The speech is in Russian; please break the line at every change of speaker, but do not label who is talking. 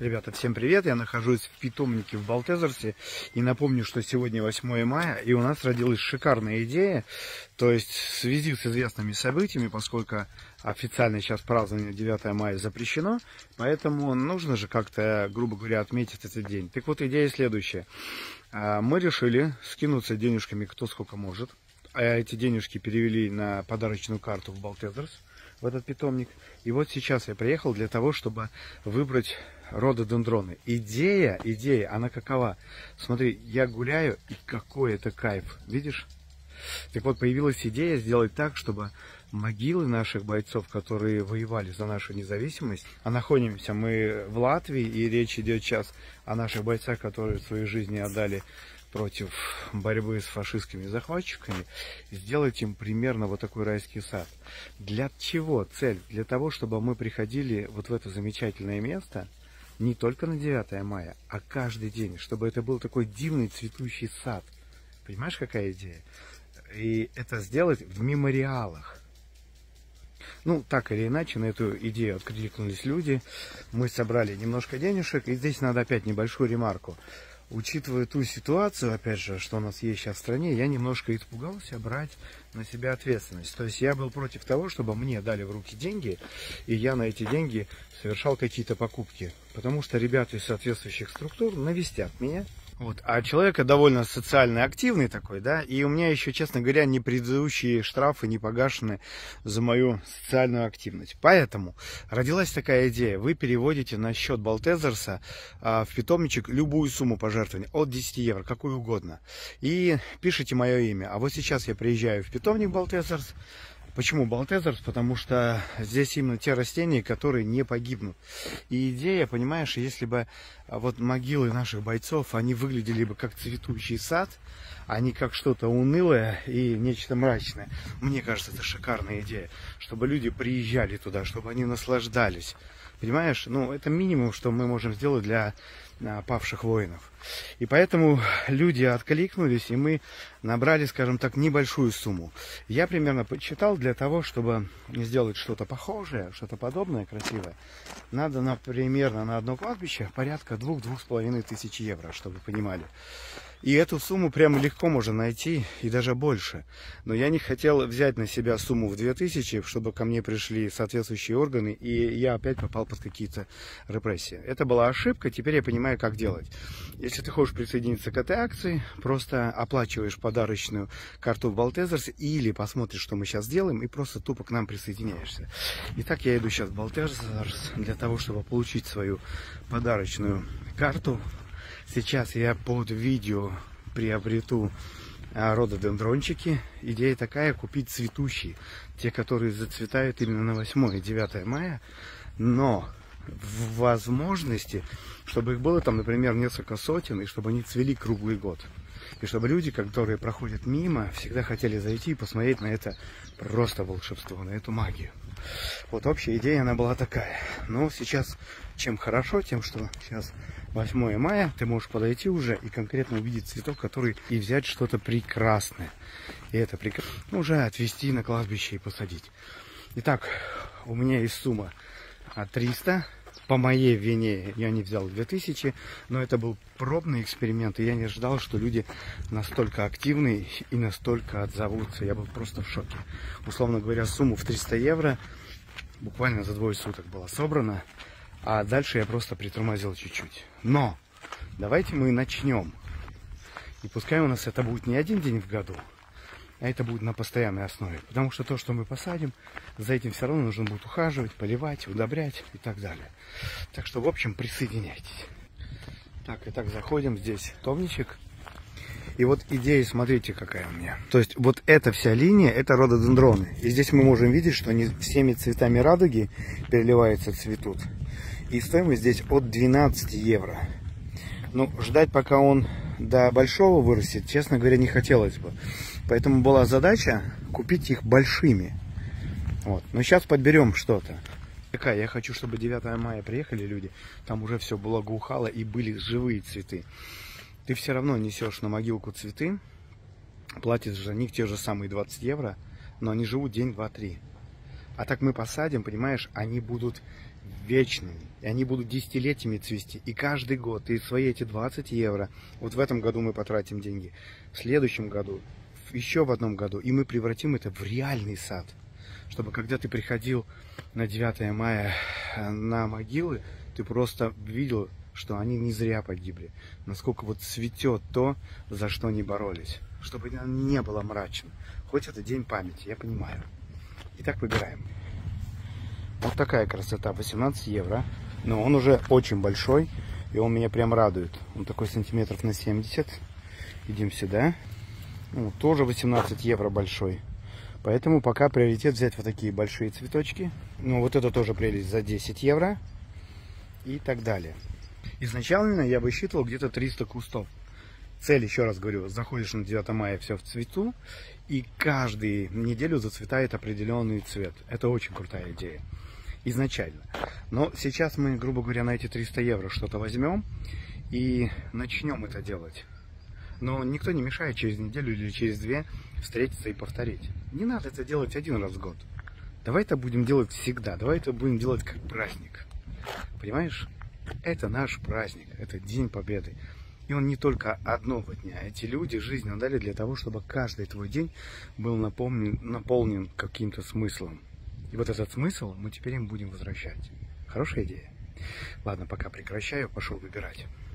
Ребята, всем привет! Я нахожусь в питомнике в Балтезерсе. И напомню, что сегодня 8 мая, и у нас родилась шикарная идея. То есть в связи с известными событиями, поскольку официально сейчас празднование 9 мая запрещено, поэтому нужно же как-то, грубо говоря, отметить этот день. Так вот, идея следующая. Мы решили скинуться денежками кто сколько может. А эти денежки перевели на подарочную карту в Балтезерс, в этот питомник. И вот сейчас я приехал для того, чтобы выбрать рододендроны. Идея, она какова? Смотри, я гуляю, и какой это кайф. Видишь? Так вот, появилась идея сделать так, чтобы могилы наших бойцов, которые воевали за нашу независимость, а находимся мы в Латвии, и речь идет сейчас о наших бойцах, которые свои жизни отдали против борьбы с фашистскими захватчиками, сделать им примерно вот такой райский сад. Для чего цель? Для того, чтобы мы приходили вот в это замечательное место не только на 9 мая, а каждый день, чтобы это был такой дивный цветущий сад. Понимаешь, какая идея? И это сделать в мемориалах. Ну, так или иначе, на эту идею откликнулись люди. Мы собрали немножко денежек, и здесь надо опять небольшую ремарку. Учитывая ту ситуацию, опять же, что у нас есть сейчас в стране, я немножко испугался брать на себя ответственность. То есть я был против того, чтобы мне дали в руки деньги, и я на эти деньги совершал какие-то покупки. Потому что ребята из соответствующих структур навестят меня. Вот. А человек довольно социально активный такой, да, и у меня еще, честно говоря, не предыдущие штрафы не погашены за мою социальную активность. Поэтому родилась такая идея. Вы переводите на счет Балтезерса в питомничек любую сумму пожертвований, от 10 евро, какую угодно. И пишите мое имя. А вот сейчас я приезжаю в питомник Балтезерс. Почему Балтезерс? Потому что здесь именно те растения, которые не погибнут. И идея, понимаешь, если бы вот могилы наших бойцов, они выглядели бы как цветущий сад, а не как что-то унылое и нечто мрачное. Мне кажется, это шикарная идея, чтобы люди приезжали туда, чтобы они наслаждались. Понимаешь? Ну, это минимум, что мы можем сделать для павших воинов. И поэтому люди откликнулись, и мы набрали, скажем так, небольшую сумму. Я примерно подсчитал, для того, чтобы сделать что-то похожее, что-то подобное, красивое, надо, например, на одно кладбище порядка 2-2,5 тысяч евро, чтобы вы понимали. И эту сумму прямо легко можно найти, и даже больше. Но я не хотел взять на себя сумму в 2000, чтобы ко мне пришли соответствующие органы, и я опять попал под какие-то репрессии. Это была ошибка, теперь я понимаю, как делать. Если ты хочешь присоединиться к этой акции, просто оплачиваешь подарочную карту в Балтезерс, или посмотришь, что мы сейчас делаем, и просто тупо к нам присоединяешься. Итак, я иду сейчас в Балтезерс для того, чтобы получить свою подарочную карту. Сейчас я под видео приобрету рододендрончики. Идея такая: купить цветущие, те, которые зацветают именно на 8 и 9 мая, но в возможности, чтобы их было там, например, несколько сотен, и чтобы они цвели круглый год. И чтобы люди, которые проходят мимо, всегда хотели зайти и посмотреть на это просто волшебство, на эту магию. Вот общая идея, она была такая. Но сейчас чем хорошо, тем, что сейчас 8 мая, ты можешь подойти уже и конкретно увидеть цветок, который и взять что-то прекрасное. И это прекрасно уже отвезти на кладбище и посадить. Итак, у меня есть сумма 300. По моей вине я не взял 2000, но это был пробный эксперимент, и я не ожидал, что люди настолько активны и настолько отзовутся. Я был просто в шоке. Условно говоря, сумму в 300 евро буквально за 2 суток была собрана, а дальше я просто притормозил чуть-чуть. Но давайте мы начнем. И пускай у нас это будет не один день в году, а это будет на постоянной основе. Потому что то, что мы посадим, за этим все равно нужно будет ухаживать, поливать, удобрять и так далее. Так что, в общем, присоединяйтесь. Так, итак, заходим здесь в питомничек. И вот идея, смотрите, какая у меня. То есть вот эта вся линия, это рододендроны. И здесь мы можем видеть, что они всеми цветами радуги переливаются, цветут. И стоимость здесь от 12 евро. Ну, ждать, пока он до большого вырастет, честно говоря, не хотелось бы. Поэтому была задача купить их большими. Вот. Но сейчас подберем что-то. Я хочу, чтобы 9 мая приехали люди, там уже все благоухало и были живые цветы. Ты все равно несешь на могилку цветы, платишь за них те же самые 20 евро, но они живут день, два, три. А так мы посадим, понимаешь, они будут вечными. И они будут десятилетиями цвести. И каждый год, и свои эти 20 евро, вот в этом году мы потратим деньги, в следующем году, еще в одном году, и мы превратим это в реальный сад. Чтобы когда ты приходил на 9 мая на могилы, ты просто видел, что они не зря погибли. Насколько вот цветет то, за что они боролись. Чтобы не было мрачно. Хоть это день памяти, я понимаю. Итак, выбираем. Вот такая красота, 18 евро. Но он уже очень большой, и он меня прям радует. Он такой сантиметров на 70. Идем сюда. Ну, тоже 18 евро большой. Поэтому пока приоритет взять вот такие большие цветочки. Ну, вот это тоже прелесть за 10 евро. И так далее. Изначально я высчитывал где-то 300 кустов. Цель, еще раз говорю, заходишь на 9 мая, все в цвету, и каждую неделю зацветает определенный цвет. Это очень крутая идея. Изначально. Но сейчас мы, грубо говоря, на эти 300 евро что-то возьмем и начнем это делать. Но никто не мешает через неделю или через 2 встретиться и повторить. Не надо это делать один раз в год. Давай это будем делать всегда. Давай это будем делать как праздник. Понимаешь? Это наш праздник. Это День Победы. И он не только одного дня. Эти люди жизнь отдали для того, чтобы каждый твой день был наполнен каким-то смыслом. И вот этот смысл мы теперь им будем возвращать. Хорошая идея? Ладно, пока прекращаю, пошел выбирать.